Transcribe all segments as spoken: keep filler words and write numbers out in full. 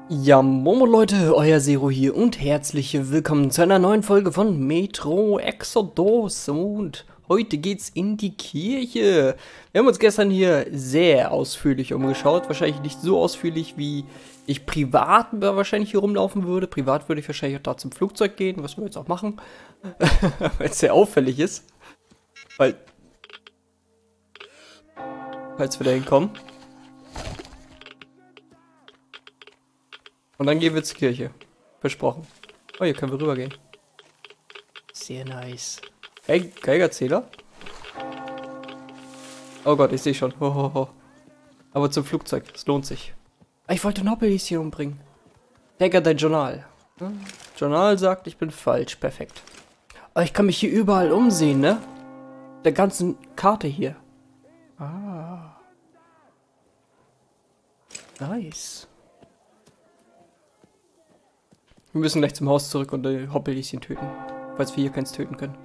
Ja, Momo Leute, euer Zero hier und herzlich willkommen zu einer neuen Folge von Metro Exodus und heute geht's in die Kirche. Wir haben uns gestern hier sehr ausführlich umgeschaut, wahrscheinlich nicht so ausführlich, wie ich privat wahrscheinlich hier rumlaufen würde. Privat würde ich wahrscheinlich auch da zum Flugzeug gehen, was wir jetzt auch machen, weil es sehr auffällig ist, weil, falls wir da hinkommen. Und dann gehen wir zur Kirche. Versprochen. Oh, hier können wir rübergehen. Sehr nice. Hey, Geigerzähler? Oh Gott, ich sehe schon. Ho, ho, ho. Aber zum Flugzeug. Es lohnt sich. Ich wollte Nobbelis hier umbringen. Digga, dein Journal. Hm? Journal sagt, ich bin falsch. Perfekt. Aber ich kann mich hier überall umsehen, ne? Der ganzen Karte hier. Ah. Nice. Wir müssen gleich zum Haus zurück und die Hoppelischen töten. Falls wir hier keins töten können.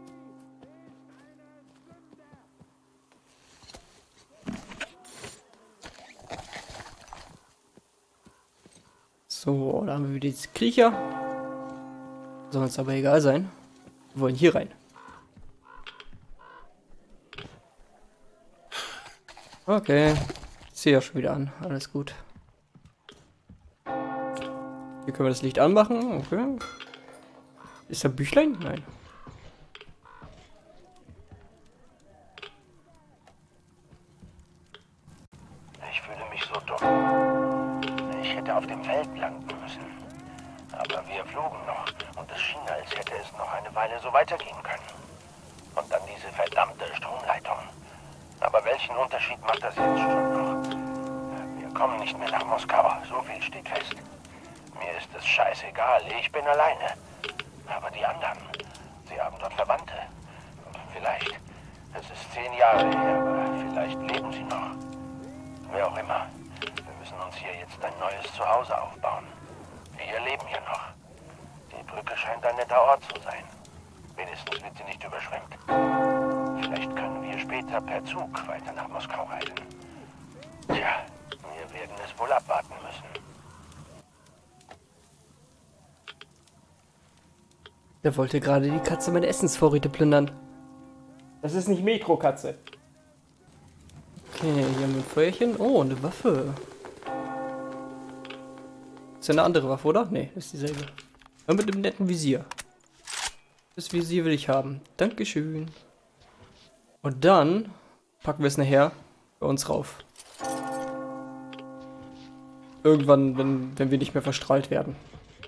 So, da haben wir wieder diese Kriecher. Soll uns aber egal sein. Wir wollen hier rein. Okay. Ich sehe ja schon wieder an. Alles gut. Hier können wir das Licht anmachen. Okay. Ist da ein Büchlein? Nein. Ich fühle mich so dumm. Ich hätte auf dem Feld landen müssen. Aber wir flogen noch und es schien, als hätte es noch eine Weile so weitergehen können. Und dann diese verdammte Stromleitung. Aber welchen Unterschied macht das jetzt schon noch? Wir kommen nicht mehr nach Moskau, so viel steht fest. Mir ist es scheißegal, ich bin alleine. Aber die anderen, sie haben dort Verwandte. Vielleicht, es ist zehn Jahre her, aber vielleicht leben sie noch. Wer auch immer, wir müssen uns hier jetzt ein neues Zuhause aufbauen. Wir leben hier noch. Die Brücke scheint ein netter Ort zu sein. Wenigstens wird sie nicht überschwemmt. Vielleicht können wir später per Zug weiter nach Moskau reisen. Tja, wir werden es wohl abwarten müssen. Der wollte gerade die Katze meine Essensvorräte plündern. Das ist nicht Metro-Katze. Okay, hier haben wir ein Feuerchen. Oh, eine Waffe. Ist ja eine andere Waffe, oder? Nee, ist dieselbe. Und mit einem netten Visier. Das Visier will ich haben. Dankeschön. Und dann packen wir es nachher bei uns rauf. Irgendwann, wenn, wenn wir nicht mehr verstrahlt werden.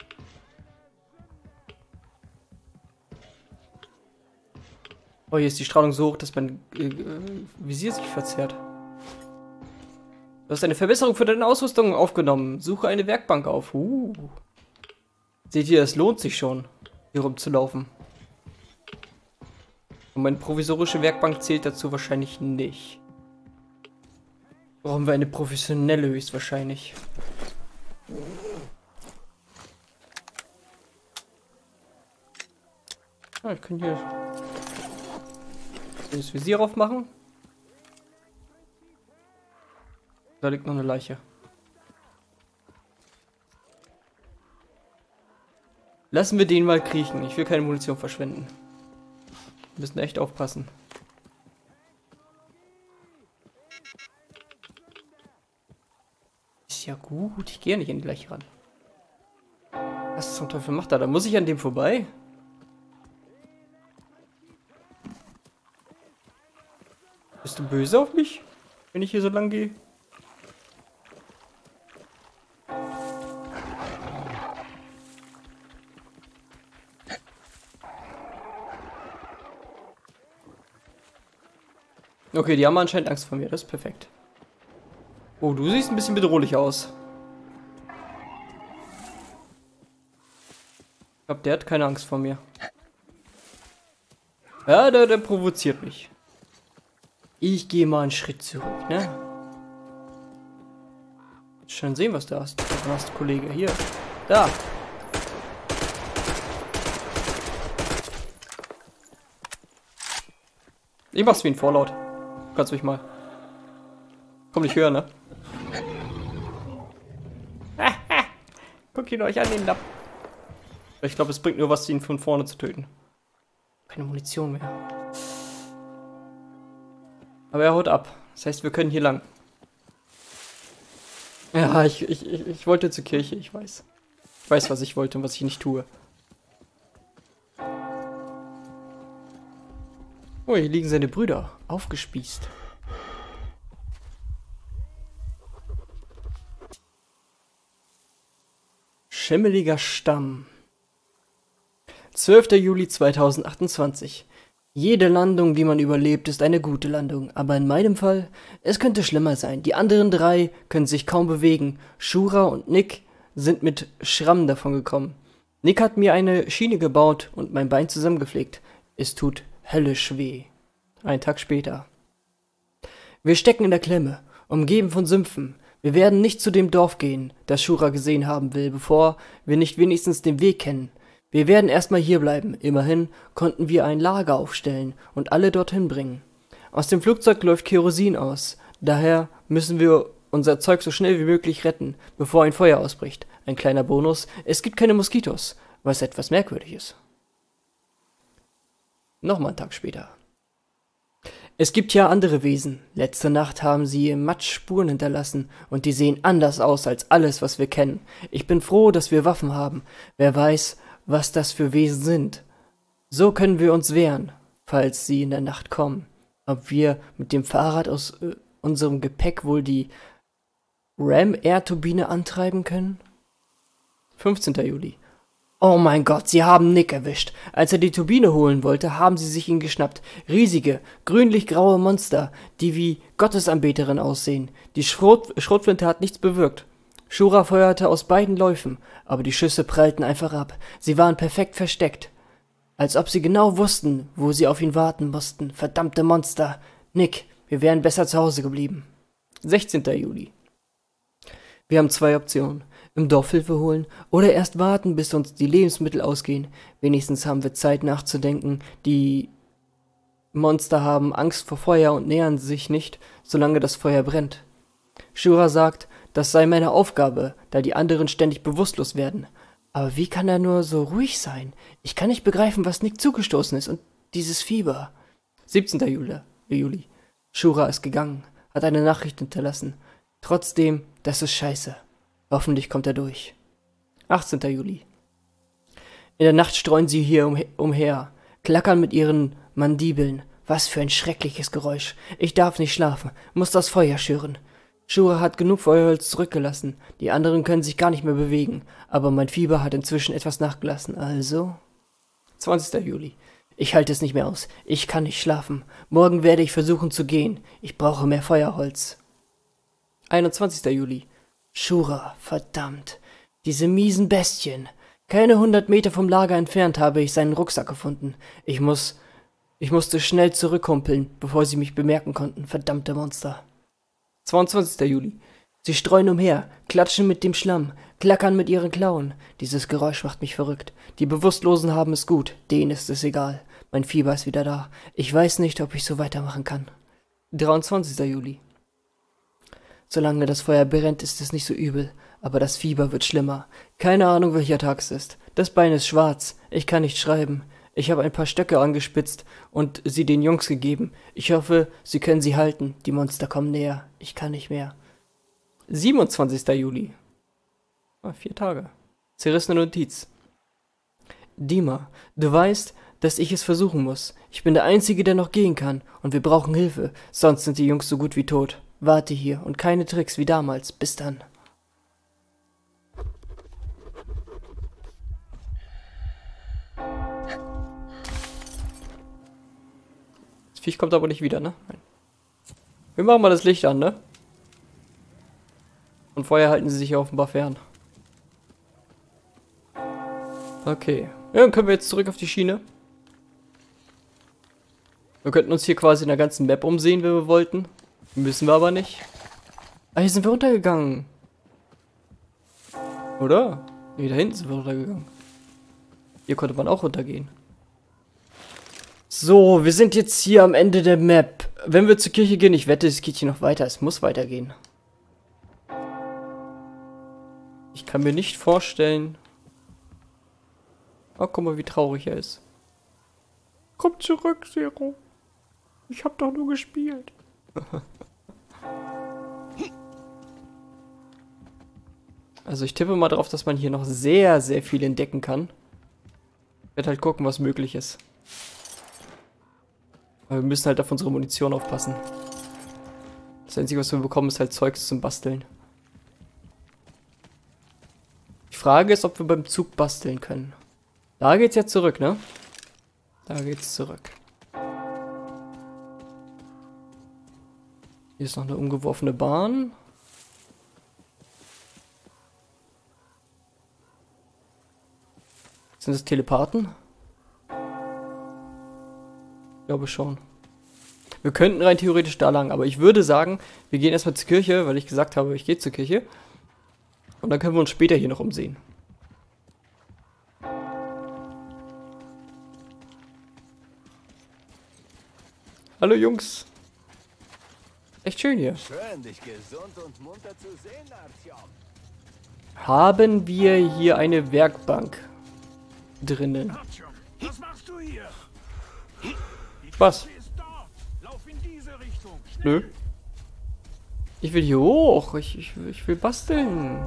Oh, hier ist die Strahlung so hoch, dass mein äh, Visier sich verzerrt. Du hast eine Verbesserung für deine Ausrüstung aufgenommen. Suche eine Werkbank auf. Uh. Seht ihr, es lohnt sich schon, hier rumzulaufen. Und meine provisorische Werkbank zählt dazu wahrscheinlich nicht. Brauchen wir eine professionelle höchstwahrscheinlich. Ah, ich kann hier das Visier aufmachen. Da liegt noch eine Leiche. Lassen wir den mal kriechen. Ich will keine Munition verschwenden. Wir müssen echt aufpassen. Ist ja gut. Ich gehe ja nicht in die Leiche ran. Was zum Teufel macht er? Da muss ich an dem vorbei. Bist du böse auf mich, wenn ich hier so lang gehe? Okay, die haben anscheinend Angst vor mir. Das ist perfekt. Oh, du siehst ein bisschen bedrohlich aus. Ich glaube, der hat keine Angst vor mir. Ja, der, der provoziert mich. Ich gehe mal einen Schritt zurück, ne? Schon sehen, was du hast. Was hast du, Kollege? Hier. Da. Ich mach's wie ein Vorlaut. Kannst mich mal. Komm nicht höher, ne? Guckt ihn euch an, den Lapp. Ich glaube, es bringt nur was, ihn von vorne zu töten. Keine Munition mehr. Aber er haut ab. Das heißt, wir können hier lang. Ja, ich, ich, ich, ich wollte zur Kirche, ich weiß. Ich weiß, was ich wollte und was ich nicht tue. Oh, hier liegen seine Brüder. Aufgespießt. Schimmeliger Stamm. zwölfter Juli zweitausendachtundzwanzig. Jede Landung, die man überlebt, ist eine gute Landung. Aber in meinem Fall, es könnte schlimmer sein. Die anderen drei können sich kaum bewegen. Shura und Nick sind mit Schrammen davon gekommen. Nick hat mir eine Schiene gebaut und mein Bein zusammengepflegt. Es tut höllisch weh. Ein Tag später. Wir stecken in der Klemme, umgeben von Sümpfen. Wir werden nicht zu dem Dorf gehen, das Shura gesehen haben will, bevor wir nicht wenigstens den Weg kennen. Wir werden erstmal hier bleiben. Immerhin konnten wir ein Lager aufstellen und alle dorthin bringen. Aus dem Flugzeug läuft Kerosin aus. Daher müssen wir unser Zeug so schnell wie möglich retten, bevor ein Feuer ausbricht. Ein kleiner Bonus, es gibt keine Moskitos, was etwas merkwürdig ist. Nochmal einen Tag später. Es gibt ja andere Wesen. Letzte Nacht haben sie im Matsch Spuren hinterlassen und die sehen anders aus als alles, was wir kennen. Ich bin froh, dass wir Waffen haben. Wer weiß, was das für Wesen sind. So können wir uns wehren, falls sie in der Nacht kommen. Ob wir mit dem Fahrrad aus äh, unserem Gepäck wohl die Ram-Air-Turbine antreiben können? fünfzehnter Juli. Oh mein Gott, sie haben Nick erwischt. Als er die Turbine holen wollte, haben sie sich ihn geschnappt. Riesige, grünlich-graue Monster, die wie Gottesanbeterin aussehen. Die Schrot Schrotflinte hat nichts bewirkt. Shura feuerte aus beiden Läufen, aber die Schüsse prallten einfach ab. Sie waren perfekt versteckt. Als ob sie genau wussten, wo sie auf ihn warten mussten. Verdammte Monster. Nick, wir wären besser zu Hause geblieben. sechzehnter Juli. Wir haben zwei Optionen. Im Dorf Hilfe holen oder erst warten, bis uns die Lebensmittel ausgehen. Wenigstens haben wir Zeit nachzudenken. Die Monster haben Angst vor Feuer und nähern sich nicht, solange das Feuer brennt. Shura sagt, das sei meine Aufgabe, da die anderen ständig bewusstlos werden. Aber wie kann er nur so ruhig sein? Ich kann nicht begreifen, was Nick zugestoßen ist und dieses Fieber. siebzehnter Juli. Shura ist gegangen, hat eine Nachricht hinterlassen. Trotzdem, das ist scheiße. Hoffentlich kommt er durch. achtzehnter Juli. In der Nacht streuen sie hier umher, umher, klackern mit ihren Mandibeln. Was für ein schreckliches Geräusch. Ich darf nicht schlafen, muss das Feuer schüren. Shura hat genug Feuerholz zurückgelassen. Die anderen können sich gar nicht mehr bewegen. Aber mein Fieber hat inzwischen etwas nachgelassen. Also... zwanzigster Juli. Ich halte es nicht mehr aus. Ich kann nicht schlafen. Morgen werde ich versuchen zu gehen. Ich brauche mehr Feuerholz. einundzwanzigster Juli. Shura, verdammt. Diese miesen Bestien. Keine hundert Meter vom Lager entfernt habe ich seinen Rucksack gefunden. Ich muss... Ich musste schnell zurückhumpeln, bevor sie mich bemerken konnten. Verdammte Monster. zweiundzwanzigster Juli. Sie streuen umher, klatschen mit dem Schlamm, klackern mit ihren Klauen. Dieses Geräusch macht mich verrückt. Die Bewusstlosen haben es gut, denen ist es egal. Mein Fieber ist wieder da. Ich weiß nicht, ob ich so weitermachen kann. dreiundzwanzigster Juli. Solange das Feuer brennt, ist es nicht so übel, aber das Fieber wird schlimmer. Keine Ahnung, welcher Tag es ist. Das Bein ist schwarz. Ich kann nicht schreiben. Ich habe ein paar Stöcke angespitzt und sie den Jungs gegeben. Ich hoffe, sie können sie halten. Die Monster kommen näher. Ich kann nicht mehr. siebenundzwanzigster Juli. Ah, vier Tage. Zerrissene Notiz. Dima, du weißt, dass ich es versuchen muss. Ich bin der Einzige, der noch gehen kann. Und wir brauchen Hilfe. Sonst sind die Jungs so gut wie tot. Warte hier und keine Tricks wie damals. Bis dann. Das Viech kommt aber nicht wieder, ne? Nein. Wir machen mal das Licht an, ne? Und vorher halten sie sich ja offenbar fern. Okay. Ja, dann können wir jetzt zurück auf die Schiene. Wir könnten uns hier quasi in der ganzen Map umsehen, wenn wir wollten. Müssen wir aber nicht. Ah, hier sind wir runtergegangen. Oder? Ne, da hinten sind wir runtergegangen. Hier konnte man auch runtergehen. So, wir sind jetzt hier am Ende der Map. Wenn wir zur Kirche gehen, ich wette, es geht hier noch weiter. Es muss weitergehen. Ich kann mir nicht vorstellen... Oh, guck mal, wie traurig er ist. Komm zurück, Zero. Ich hab doch nur gespielt. Also ich tippe mal drauf, dass man hier noch sehr, sehr viel entdecken kann. Ich werde halt gucken, was möglich ist. Aber wir müssen halt auf unsere Munition aufpassen. Das Einzige, was wir bekommen, ist halt Zeugs zum Basteln. Die Frage ist, ob wir beim Zug basteln können. Da geht's jetzt zurück, ne? Da geht's zurück. Hier ist noch eine umgeworfene Bahn. Sind das Telepathen? Ich glaube schon. Wir könnten rein theoretisch da lang, aber ich würde sagen, wir gehen erstmal zur Kirche, weil ich gesagt habe, ich gehe zur Kirche. Und dann können wir uns später hier noch umsehen. Hallo Jungs. Echt schön hier. Schön, dich gesund und munter zu sehen, Artyom. Haben wir hier eine Werkbank drinnen? Artyom, was machst du hier? Was? Sie ist dort. Lauf in diese Richtung. Nö. Ich will hier hoch. Ich, ich, ich will basteln.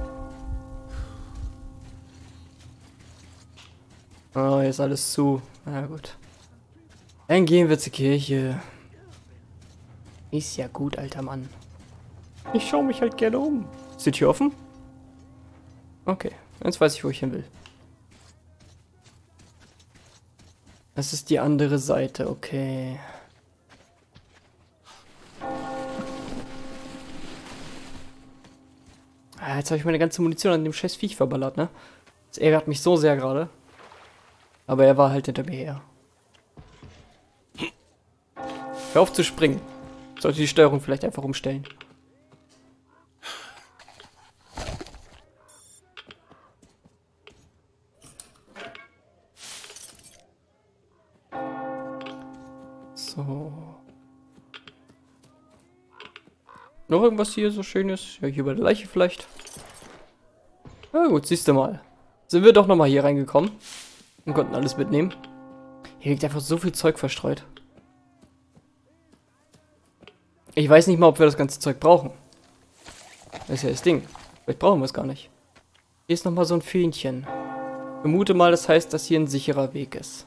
Oh, hier ist alles zu. Na gut. Dann gehen wir zur Kirche. Ist ja gut, alter Mann. Ich schaue mich halt gerne um. Ist die Tür offen? Okay, jetzt weiß ich, wo ich hin will. Das ist die andere Seite, okay. Ah, jetzt habe ich meine ganze Munition an dem scheiß Viech verballert, ne? Das ärgert mich so sehr gerade. Aber er war halt hinter mir her. Hör auf zu springen. Sollte die Steuerung vielleicht einfach umstellen. So. Noch irgendwas hier so Schönes? Ja, hier bei der Leiche vielleicht. Na gut, siehst du mal. Sind wir doch nochmal hier reingekommen. Und konnten alles mitnehmen. Hier liegt einfach so viel Zeug verstreut. Ich weiß nicht mal, ob wir das ganze Zeug brauchen. Das ist ja das Ding. Vielleicht brauchen wir es gar nicht. Hier ist nochmal so ein Fähnchen. Ich vermute mal, das heißt, dass hier ein sicherer Weg ist.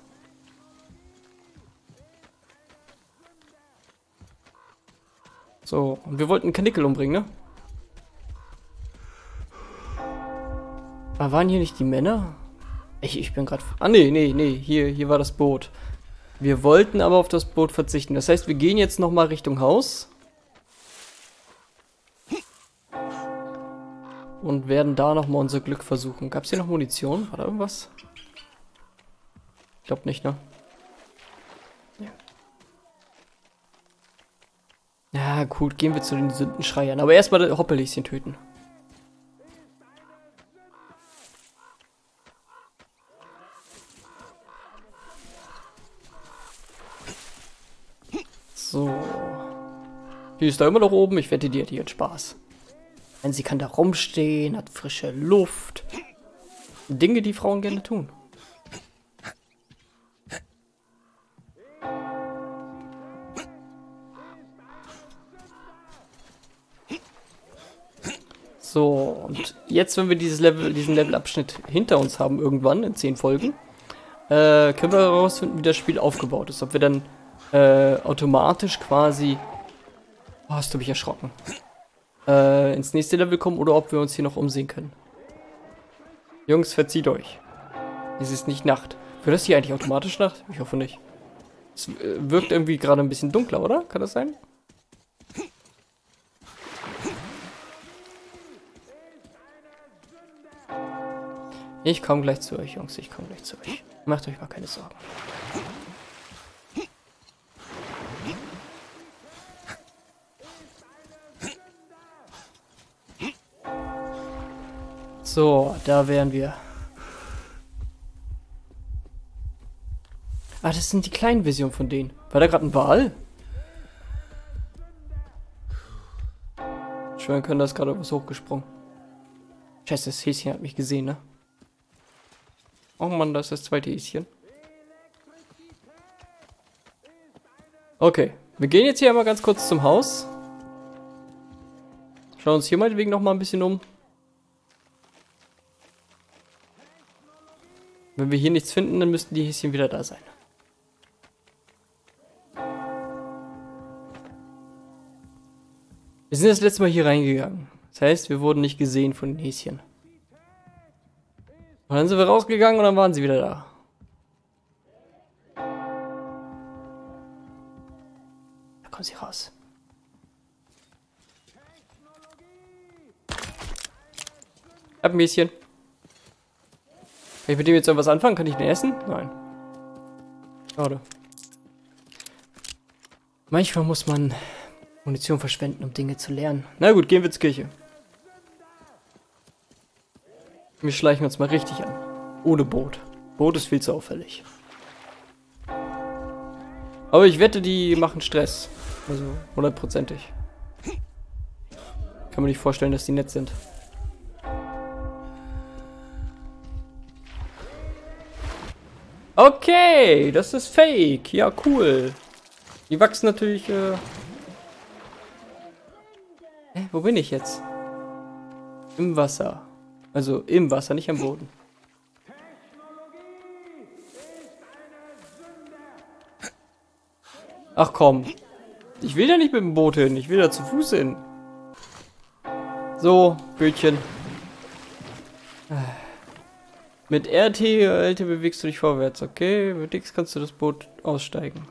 So, und wir wollten einen Kanickel umbringen, ne? Aber waren hier nicht die Männer? Ich, ich bin gerade... Ah, nee, nee, nee. Hier, hier war das Boot. Wir wollten aber auf das Boot verzichten. Das heißt, wir gehen jetzt nochmal Richtung Haus. Und werden da nochmal unser Glück versuchen. Gab es hier noch Munition? War da irgendwas? Ich glaube nicht, ne? Ja. Ja, gut. Gehen wir zu den Sündenschreiern. Aber erstmal das Hoppelhäschen töten. So. Die ist da immer noch oben. Ich wette, die hat hier Spaß. Denn sie kann da rumstehen, hat frische Luft. Dinge, die Frauen gerne tun. So, und jetzt, wenn wir dieses Level, diesen Levelabschnitt hinter uns haben, irgendwann in zehn Folgen, äh, können wir herausfinden, wie das Spiel aufgebaut ist. Ob wir dann äh, automatisch quasi... Oh, hast du mich erschrocken. Äh, ins nächste Level kommen oder ob wir uns hier noch umsehen können. Jungs, verzieht euch. Es ist nicht Nacht. Wird das hier eigentlich automatisch Nacht? Ich hoffe nicht. Es äh, wirkt irgendwie gerade ein bisschen dunkler, oder? Kann das sein? Ich komme gleich zu euch, Jungs. Ich komme gleich zu euch. Macht euch mal keine Sorgen. So, da wären wir. Ah, das sind die kleinen Versionen von denen. War da gerade ein Wal? Schwören können, da ist gerade was hochgesprungen. Scheiße, das Häschen hat mich gesehen, ne? Oh Mann, das ist das zweite Häschen. Okay, wir gehen jetzt hier einmal ganz kurz zum Haus. Schauen uns hier meinetwegen noch mal ein bisschen um. Wenn wir hier nichts finden, dann müssten die Häschen wieder da sein. Wir sind das letzte Mal hier reingegangen. Das heißt, wir wurden nicht gesehen von den Häschen. Und dann sind wir rausgegangen und dann waren sie wieder da. Da kommen sie raus. Ich hab ein Häschen. Kann ich mit dem jetzt irgendwas anfangen? Kann ich den essen? Nein. Schade. Manchmal muss man Munition verschwenden, um Dinge zu lernen. Na gut, gehen wir zur Kirche. Wir schleichen uns mal richtig an. Ohne Boot. Boot ist viel zu auffällig. Aber ich wette, die machen Stress. Also hundertprozentig. Kann man nicht vorstellen, dass die nett sind. Okay, das ist fake. Ja, cool. Die wachsen natürlich... Äh Hä, wo bin ich jetzt? Im Wasser. Also im Wasser, nicht am Boden. Ach komm. Ich will ja nicht mit dem Boot hin. Ich will da zu Fuß hin. So, Bötchen. Mit R T, L T bewegst du dich vorwärts, okay? Mit X kannst du das Boot aussteigen.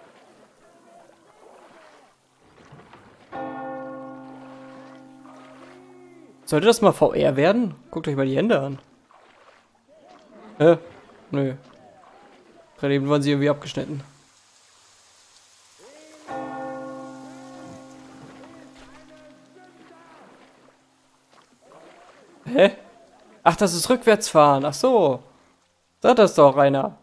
Sollte das mal V R werden? Guckt euch mal die Hände an. Hä? Nö. Gerade eben waren sie irgendwie abgeschnitten. Hä? Ach, das ist Rückwärtsfahren. Ach so. Sag das doch, Rainer.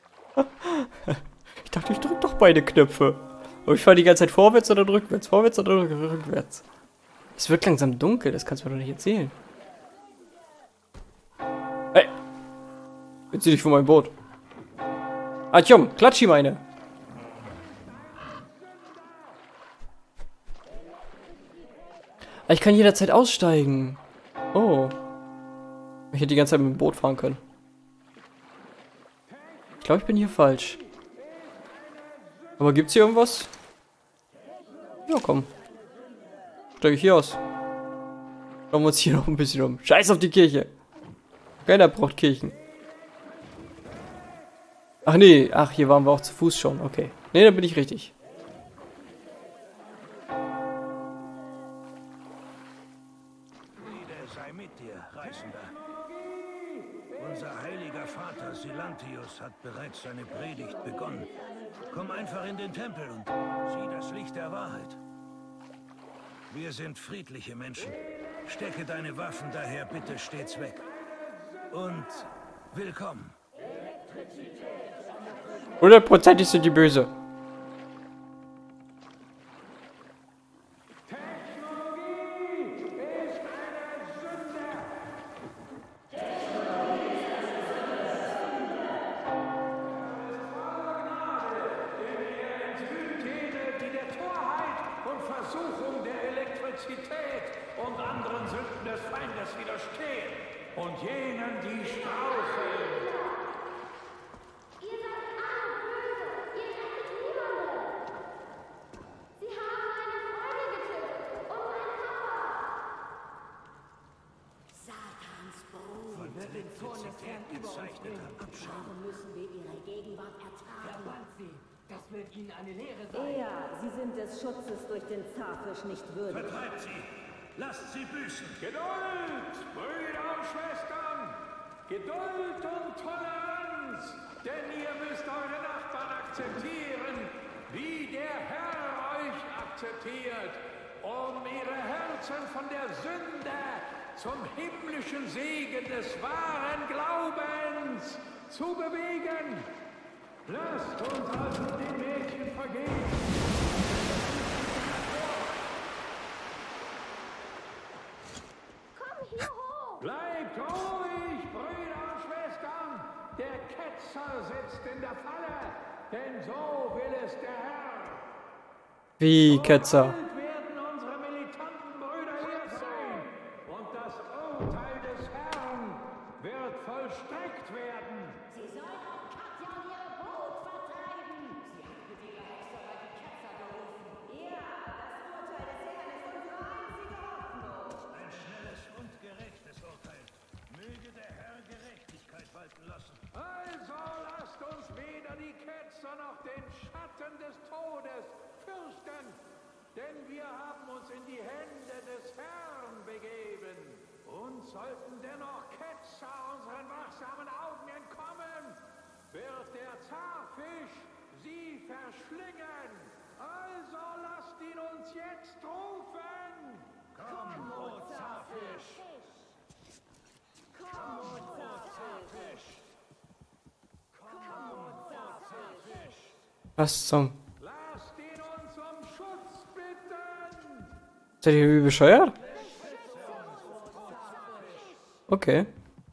Ich dachte, ich drück doch beide Knöpfe. Aber ich fahre die ganze Zeit vorwärts oder rückwärts. Vorwärts oder rückwärts. Es wird langsam dunkel. Das kannst du mir doch nicht erzählen. Hey. Jetzt zieh dich von meinem Boot. Atjom, klatschi meine. Ich kann jederzeit aussteigen. Oh. Ich hätte die ganze Zeit mit dem Boot fahren können. Ich glaube, ich bin hier falsch. Aber gibt's hier irgendwas? Ja, komm. Steige ich hier aus. Schauen wir uns hier noch ein bisschen um. Scheiß auf die Kirche. Keiner braucht Kirchen. Ach nee, ach, hier waren wir auch zu Fuß schon. Okay. Nee, dann bin ich richtig. Unser heiliger Vater Silantius hat bereits seine Predigt begonnen. Komm einfach in den Tempel und sieh das Licht der Wahrheit. Wir sind friedliche Menschen. Stecke deine Waffen daher bitte stets weg. Und willkommen. Hundertprozentig sind die böse. Und anderen Sünden des Feindes widerstehen und jenen, die straucheln. Ihr seid alle böse, ihr rettet niemanden. Sie haben meine Freunde getötet und meinen Papa. Satans Brut. Von der Elektrizität gezeichneter Abschau. Warum müssen wir ihre Gegenwart ertragen? Verbannt sie. Das wird ihnen eine Lehre sein. Ja, sie sind des Schutzes durch den Zahrfisch nicht würdig. Vertreibt sie. Lasst sie büßen. Geduld, Brüder und Schwestern! Geduld und Toleranz! Denn ihr müsst eure Nachbarn akzeptieren, wie der Herr euch akzeptiert, um ihre Herzen von der Sünde zum himmlischen Segen des wahren Glaubens zu bewegen. Lasst uns also den Mädchen vergeben. Komm hier hoch. Bleib Ruhig, Brüder und Schwestern! Der Ketzer sitzt in der Falle, denn so will es der Herr. Wie, Ketzer? Bald werden unsere militanten Brüder hier sein und das Urteil des Herrn wird vollstreckt werden. Sie sollen auch Katja und ihre Brut vertreiben. Sie hat mit ihrer Hexerei die Ketzer gerufen. Ja, das Urteil des Herrn ist unsere einzige Hoffnung. Ein schnelles und gerechtes Urteil. Möge der Herr Gerechtigkeit walten lassen. Also lasst uns weder die Ketzer noch den Schatten des Todes fürchten, denn wir haben uns in die Hände des Herrn begeben. Und sollten dennoch Ketzer unseren wachsamen Augen entkommen, wird der Zahrfisch sie verschlingen. Also lasst ihn uns jetzt rufen. Komm, o Zahrfisch! Komm, o Zahrfisch! Komm, o Zahrfisch! Was zum... Lasst ihn uns um Schutz bitten. Seid ihr wie bescheuert? Okay.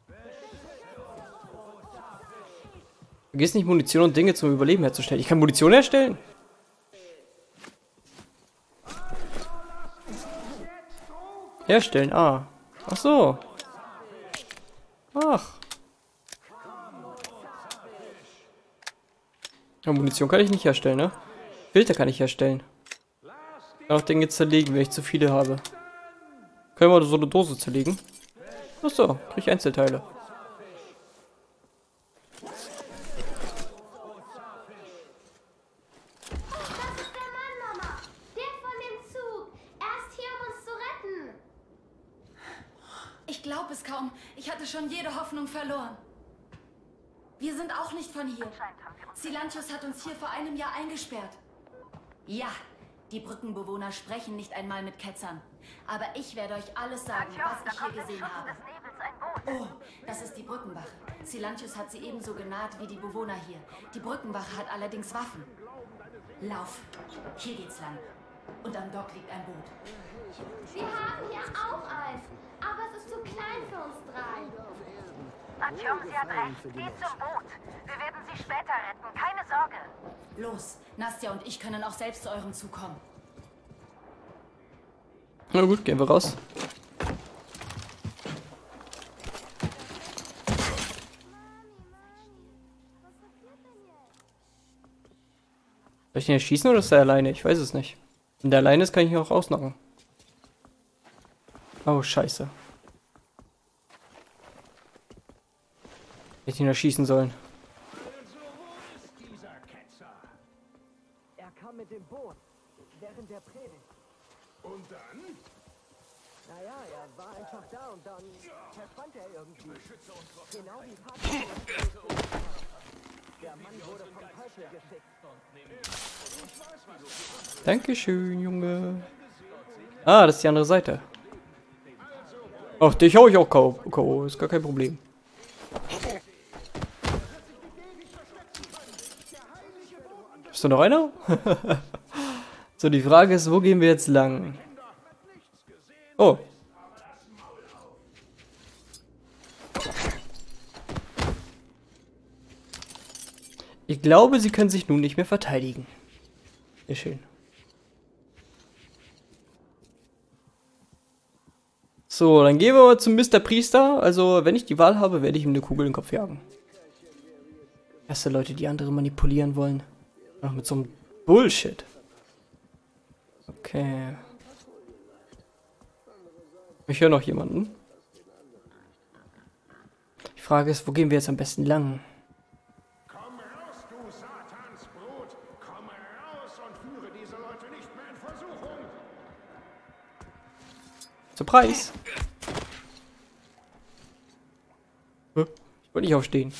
Vergiss nicht, Munition und Dinge zum Überleben herzustellen. Ich kann Munition herstellen? Herstellen, ah. Ach so. Ach. Ja, Munition kann ich nicht herstellen, ne? Filter kann ich herstellen. Ich kann auch Dinge zerlegen, wenn ich zu viele habe. Können wir so eine Dose zerlegen? Ach so, krieg ich Einzelteile. Das ist der Mann, Mama. Der von dem Zug. Er ist hier, um uns zu retten. Ich glaube es kaum. Ich hatte schon jede Hoffnung verloren. Wir sind auch nicht von hier. Silantius hat uns hier vor einem Jahr eingesperrt. Ja, die Brückenbewohner sprechen nicht einmal mit Ketzern. Aber ich werde euch alles sagen, was ich hier gesehen habe. Oh, das ist die Brückenwache. Silantius hat sie ebenso genaht wie die Bewohner hier. Die Brückenwache hat allerdings Waffen. Lauf. Hier geht's lang. Und am Dock liegt ein Boot. Wir haben hier auch eins. Aber es ist zu klein für uns drei. Artyom, sie hat recht. Geht zum Boot. Wir werden sie später retten. Keine Sorge. Los, Nastja und ich können auch selbst zu eurem Zug kommen. Na gut, gehen wir raus. Soll ich den erschießen oder ist er alleine? Ich weiß es nicht. Wenn der alleine ist, kann ich ihn auch ausnocken. Oh, scheiße. Hätte ich ihn erschießen sollen. Also, wo ist dieser Ketzer? Er kam mit dem Boot während der Predigt. Und dann? Naja, er war einfach da und dann verschwand er irgendwie. Genau wie Vater. Der Mann wurde vom Teufel geschickt. Dankeschön, Junge. Ah, das ist die andere Seite. Ach, dich hau ich auch K O. Ist gar kein Problem. Ist da noch einer? So, die Frage ist, wo gehen wir jetzt lang? Oh. Ich glaube, sie können sich nun nicht mehr verteidigen. Sehr schön. So, dann gehen wir mal zum Mister Priester. Also, wenn ich die Wahl habe, werde ich ihm eine Kugel in den Kopf jagen. Erste Leute, die andere manipulieren wollen. Noch mit so einem Bullshit. Okay. Ich höre noch jemanden. Die Frage ist, wo gehen wir jetzt am besten lang? Komm raus, du Satans Brot! Komm raus und führe diese Leute nicht mehr in Versuchung! Surprise! Hä? Ich wollte nicht aufstehen.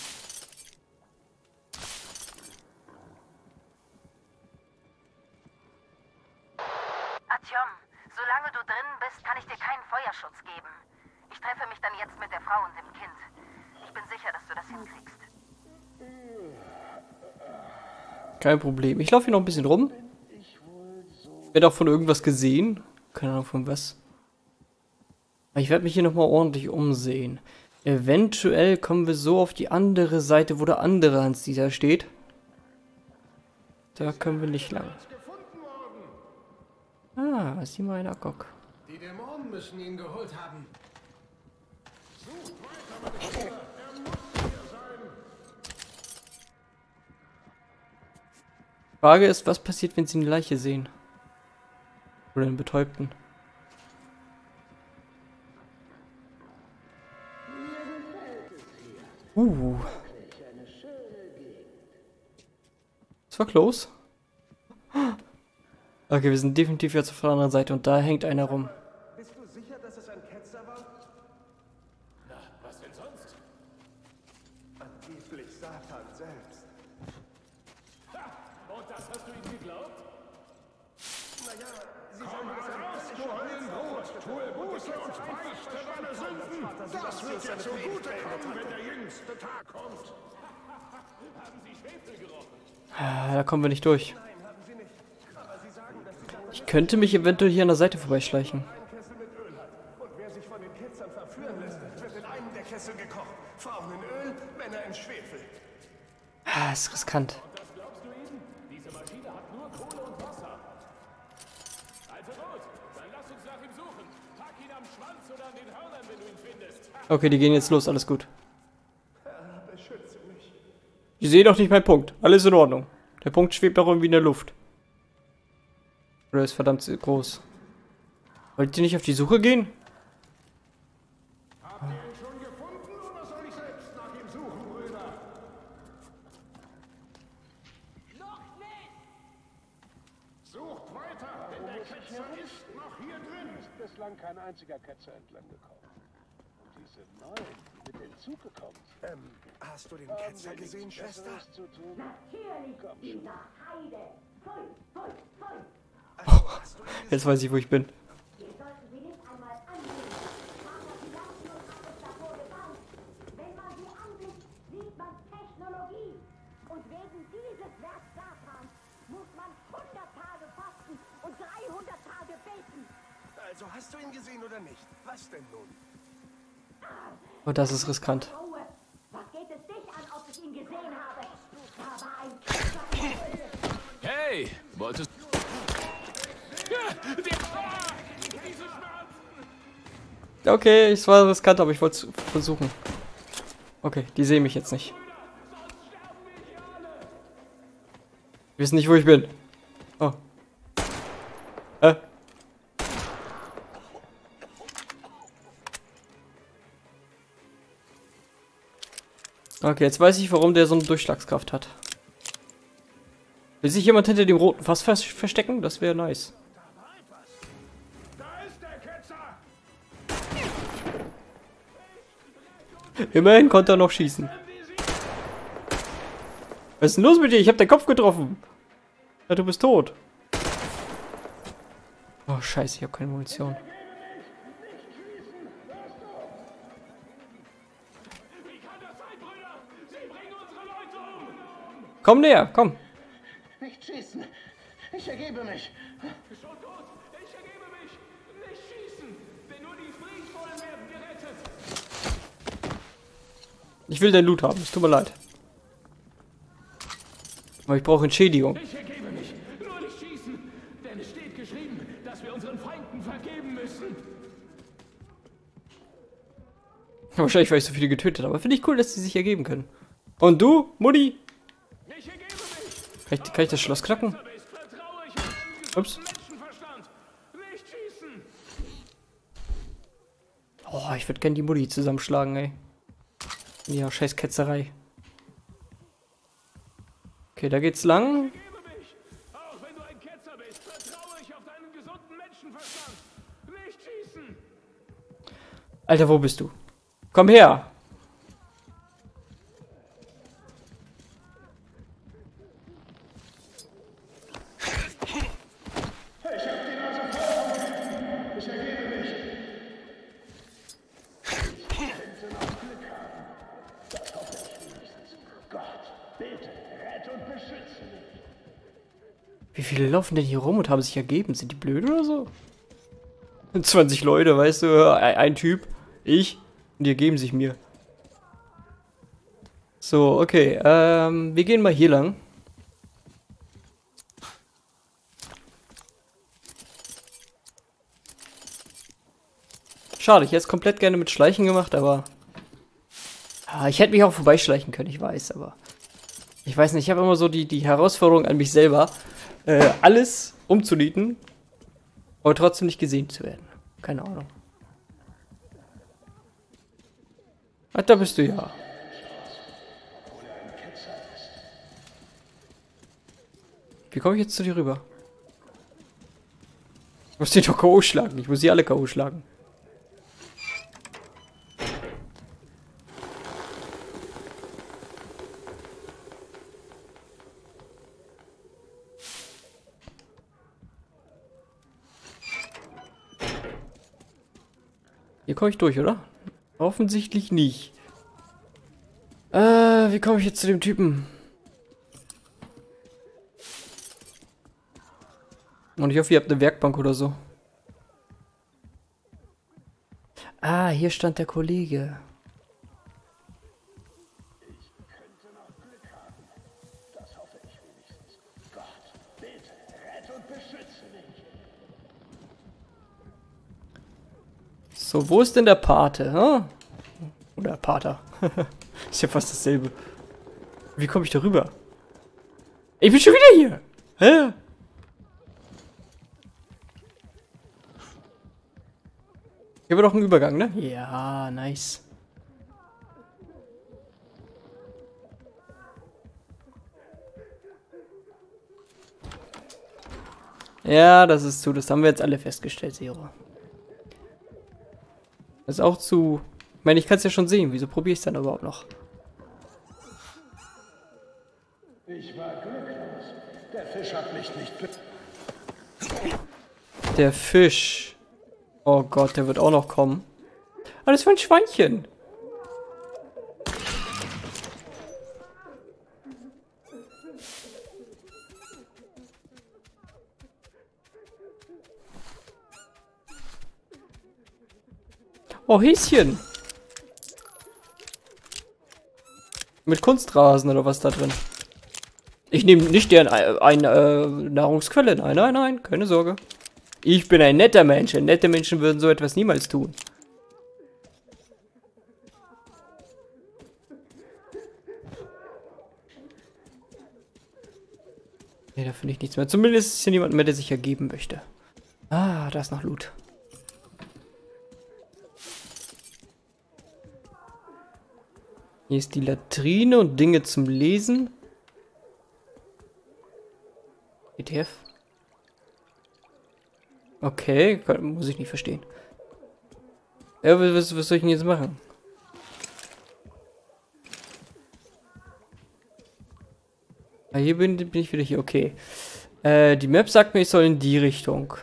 Artyom, solange du drinnen bist, kann ich dir keinen Feuerschutz geben. Ich treffe mich dann jetzt mit der Frau und dem Kind. Ich bin sicher, dass du das hinkriegst. Kein Problem. Ich laufe hier noch ein bisschen rum. Werde auch von irgendwas gesehen. Keine Ahnung von was. Aber ich werde mich hier nochmal ordentlich umsehen. Eventuell kommen wir so auf die andere Seite, wo der andere Hans-Dieter steht. Da können wir nicht lang. Ah, sieh mal einer Gock. Die Dämonen müssen ihn geholt haben. Sucht weiter, meine Kinder. Er muss hier sein. Frage ist, was passiert, wenn sie eine Leiche sehen? Oder einen Betäubten? Uh. Das war close. Okay, wir sind definitiv jetzt auf der anderen Seite und da hängt einer rum. Bist du sicher, dass es ein Ketzer war? Na, was denn sonst? Angeblich Satan selbst. Und das hast du ihm geglaubt? Naja, sie sagen, dass er raus, du Höllenbrot, tue Buße und beichte deine Sünden. Das wird dir zugute kommen, wenn der jüngste Tag kommt. Haben Sie Schwefel gerochen? Ah, da kommen wir nicht durch. Ich könnte mich eventuell hier an der Seite vorbeischleichen. Ein Kessel mit Öl hat. Und wer sich von den Ketzern verführen lässt, wird in einem der Kessel gekocht. Frauen in Öl, Männer in Schwefel. Ah, ist riskant. Das glaubst du ihm? Diese Maschine hat nur Kohle und Wasser. Also gut, dann lass uns nach ihm suchen. Pack ihn am Schwanz oder an den Hörnern, wenn du ihn findest. Okay, die gehen jetzt los, alles gut. Herr, beschütze mich. Ich sehe doch nicht meinen Punkt. Alles in Ordnung. Der Punkt schwebt doch irgendwie in der Luft. Oder ist verdammt groß. Wollt ihr nicht auf die Suche gehen? Habt ihr ihn schon gefunden oder soll ich selbst nach ihm suchen, Brüder? Noch nicht! Sucht weiter, denn der Ketzer ist noch hier drin. Ist bislang kein einziger Ketzer entlang gekommen. Und diese neuen, die mit dem Zug gekommen sind. Ähm, hast du den haben Ketzer wir gesehen, nichts Schwester? Besseres zu tun? Natürlich, Komm schon. dieser Heide. Voll, voll, voll. Hast du ihn gesehen? Jetzt weiß ich, wo ich bin. Wir sollten sie nicht einmal ansehen. Vater Pilatus hat es davor gewarnt. Wenn man sie ansieht, sieht man Technologie. Und wegen dieses Werks Satans muss man hundert Tage fasten und dreihundert Tage beten. Also hast du ihn gesehen oder nicht? Was denn nun? Oh, das ist riskant. Ruhe. Was geht es dich an, ob ich ihn gesehen habe? Da war ein Ketzer. Hey, wolltest du... Ja, der... Ah, diese Schmerzen! Okay, es war riskant, aber ich wollte es versuchen. Okay, die sehen mich jetzt nicht. Die wissen nicht, wo ich bin. Oh. Äh. Okay, jetzt weiß ich, warum der so eine Durchschlagskraft hat. Will sich jemand hinter dem roten Fass vers verstecken? Das wäre nice. Da ist der Ketzer! Immerhin konnte er noch schießen. Was ist denn los mit dir? Ich hab deinen Kopf getroffen. Ja, du bist tot. Oh, scheiße, ich habe keine Munition. Wie kann das sein, Brüder? Sie bringen unsere Leute um! Komm näher, komm. Nicht schießen! Ich ergebe mich! Schon tot! Ich ergebe mich! Nicht schießen! Denn nur die Friedvollen werden gerettet! Ich will dein Loot haben, es tut mir leid. Aber ich brauche Entschädigung. Ich ergebe mich! Nur nicht schießen! Denn es steht geschrieben, dass wir unseren Feinden vergeben müssen! Wahrscheinlich, weil ich so viele getötet habe. Finde ich cool, dass sie sich ergeben können. Und du, Mutti? Ich ergebe mich! Kann ich, kann ich das Schloss knacken? Vertraue ich auf einen Ups. gesunden Menschenverstand! Nicht schießen! Oh, ich würde gerne die Mutti zusammenschlagen, ey. Ja, scheiß Ketzerei. Okay, da geht's lang. Ergebe mich! Auch wenn du ein Ketzer bist, vertraue ich auf deinen gesunden Menschenverstand! Nicht schießen! Alter, wo bist du? Komm her! Ich ergebe mich! Gott, bitte, rette und beschütze mich! Wie viele laufen denn hier rum und haben sich ergeben? Sind die blöd oder so? zwanzig Leute, weißt du, ein, ein Typ, ich, und die ergeben sich mir. So, okay. Ähm, wir gehen mal hier lang. Schade, ich hätte es komplett gerne mit Schleichen gemacht, aber... Ah, ich hätte mich auch vorbeischleichen können, ich weiß, aber... Ich weiß nicht, ich habe immer so die, die Herausforderung an mich selber, äh, alles umzunieten, aber trotzdem nicht gesehen zu werden. Keine Ahnung. Ach, da bist du ja. Wie komme ich jetzt zu dir rüber? Ich muss die doch K O schlagen. Ich muss sie alle K O schlagen. Hier komme ich durch, oder? Offensichtlich nicht. Äh, wie komme ich jetzt zu dem Typen? Und ich hoffe, ihr habt eine Werkbank oder so. Ah, hier stand der Kollege. So, wo ist denn der Pate? Hm? Oder Pater. Ist ja fast dasselbe. Wie komme ich da rüber? Ich bin schon wieder hier. Hä? Hier wird doch ein Übergang, ne? Ja, nice. Ja, das ist zu. Das haben wir jetzt alle festgestellt, Zero. Das ist auch zu... Ich meine, ich kann es ja schon sehen. Wieso probiere ich es dann überhaupt noch? Ich war glücklos. Der Fisch hat mich nicht... Der Fisch. Oh Gott, der wird auch noch kommen. Ah, das war ein Schweinchen. Oh, Häschen. Mit Kunstrasen oder was da drin? Ich nehme nicht deren ein, äh, Nahrungsquelle. Nein, nein, nein, keine Sorge. Ich bin ein netter Mensch. Nette Menschen würden so etwas niemals tun. Ne, da finde ich nichts mehr. Zumindest ist hier niemand mehr, der sich ergeben möchte. Ah, da ist noch Loot. Hier ist die Latrine und Dinge zum Lesen. E T F. Okay, kann, muss ich nicht verstehen. Ja, was, was soll ich denn jetzt machen? Ah, hier bin, bin ich wieder hier, okay. Äh, die Map sagt mir, ich soll in die Richtung.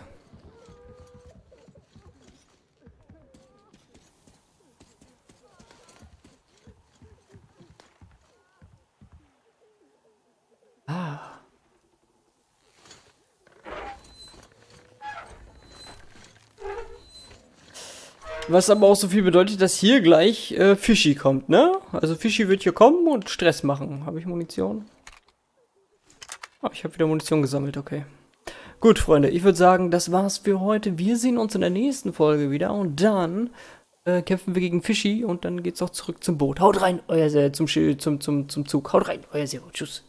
Was aber auch so viel bedeutet, dass hier gleich äh, Fischi kommt, ne? Also Fischi wird hier kommen und Stress machen. Habe ich Munition? Oh, ich habe wieder Munition gesammelt, okay. Gut, Freunde, ich würde sagen, das war's für heute. Wir sehen uns in der nächsten Folge wieder und dann äh, kämpfen wir gegen Fischi und dann geht's auch zurück zum Boot. Haut rein, euer Se- zum, zum, zum, zum Zug. Haut rein, euer Zero. Tschüss.